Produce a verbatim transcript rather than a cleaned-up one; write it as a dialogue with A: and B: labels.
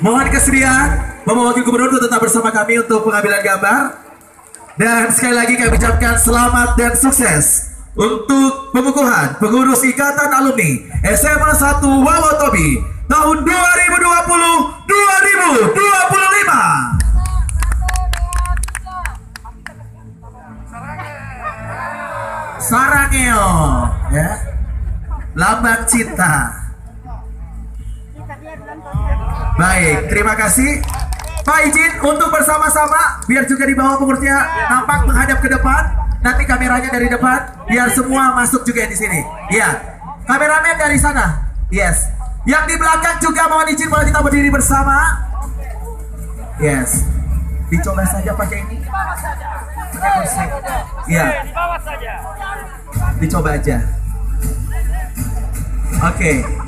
A: Mohon kesediaan Bapak Wakil Gubernur untuk tetap bersama kami untuk pengambilan gambar. Dan sekali lagi kami ucapkan selamat dan sukses untuk pengukuhan pengurus Ikatan Alumni S M A satu Wawotobi tahun dua ribu dua puluh dua ribu dua puluh lima. Sarangeo, ya, lambang cinta. Baik, terima kasih. Pak izin untuk bersama-sama biar juga di bawah pengurusnya nampak menghadap ke depan. Nanti kameranya dari depan biar semua masuk juga di sini. Iya, kameramen dari sana. Yes. Yang di belakang juga mohon izin boleh kita berdiri bersama. Yes. Dicoba saja pakai ini. Iya. Dicoba aja. Oke. Okay.